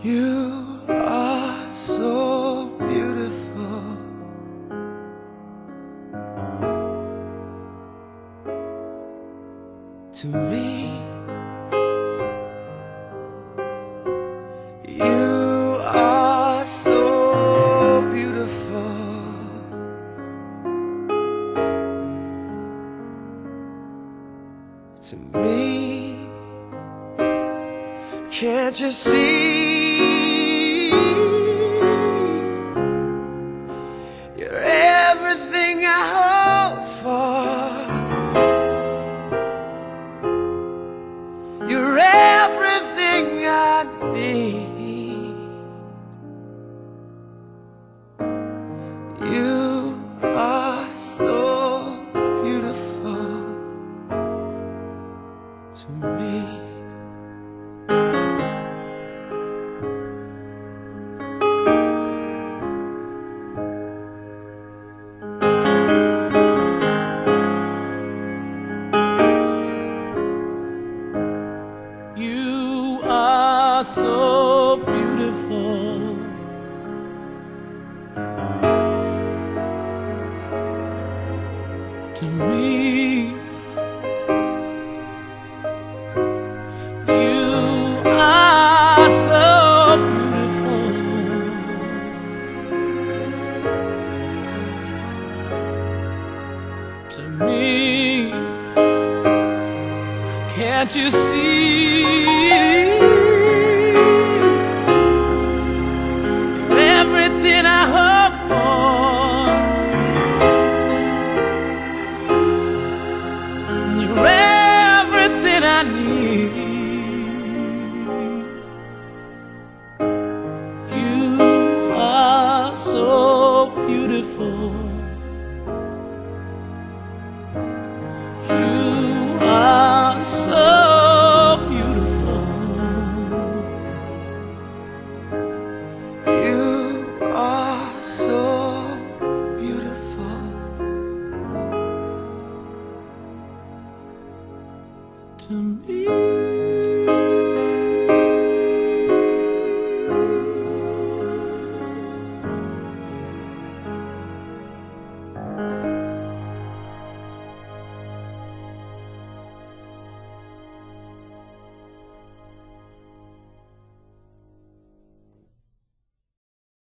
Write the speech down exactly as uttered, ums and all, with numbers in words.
You are so beautiful to me. You are so beautiful to me. Can't you see? You're everything I hope for. You're everything I need. You are so beautiful to me. You are so beautiful to me. You are so beautiful to me. Can't you see? You're everything I hope for. You're everything I need. You are so beautiful